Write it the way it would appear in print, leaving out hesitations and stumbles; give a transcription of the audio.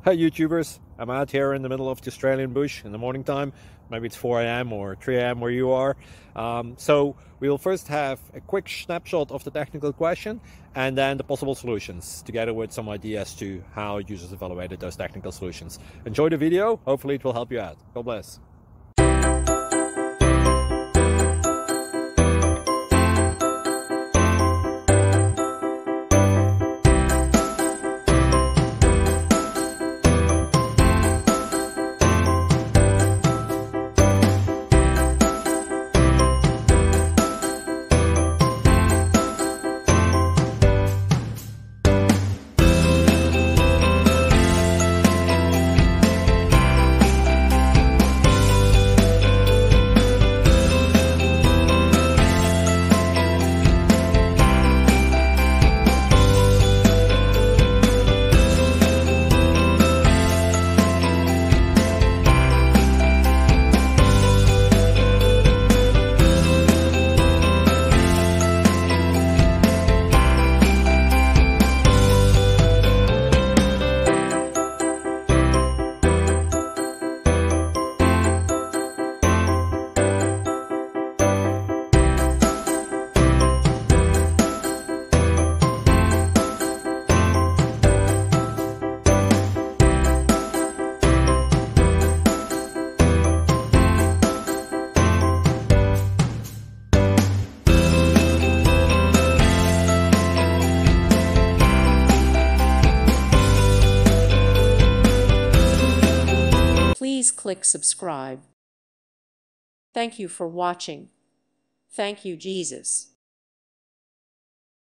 Hi YouTubers, I'm out here in the middle of the Australian bush in the morning time. Maybe it's 4 a.m. or 3 a.m. where you are. So we will first have a quick snapshot of the technical question and then the possible solutions, together with some ideas to how users evaluated those technical solutions. Enjoy the video, hopefully it will help you out. God bless. Please click subscribe. Thank you for watching. Thank you, Jesus.